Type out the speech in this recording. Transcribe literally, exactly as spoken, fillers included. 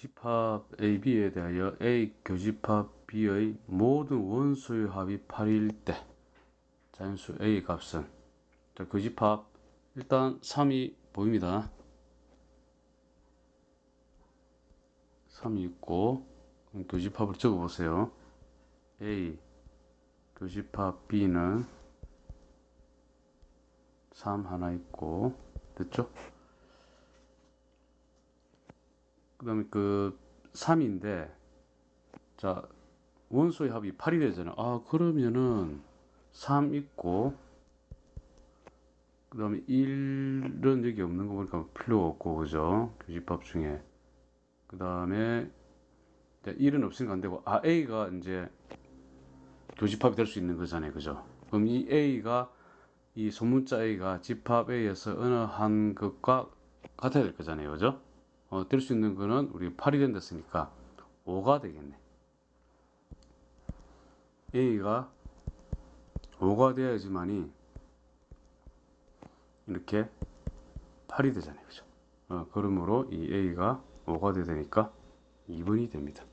집합 A, B에 대하여 A 교집합 B의 모든 원소의 합이 팔일 때 자연수 A 값은, 자, 교집합 일단 삼이 보입니다. 삼이 있고, 교집합을 적어 보세요. A 교집합 B는 삼 하나 있고, 됐죠? 그 다음에 그 삼인데, 자, 원소의 합이 팔이 되잖아. 아, 그러면은 삼 있고, 그 다음에 일은 여기 없는 거 보니까 필요 없고, 그죠? 교집합 중에. 그 다음에 일은 없으니까 안 되고, 아, A가 이제 교집합이 될 수 있는 거잖아요. 그죠? 그럼 이 A가, 이 소문자 A가 집합 A에서 어느 한 것과 같아야 될 거잖아요. 그죠? 어, 될 수 있는 거는 우리 팔이 된댔으니까 오가 되겠네. A가 오가 돼야지만이 이렇게 팔이 되잖아요. 그죠? 어, 그러므로 이 A가 오가 돼야 되니까 이 번이 됩니다.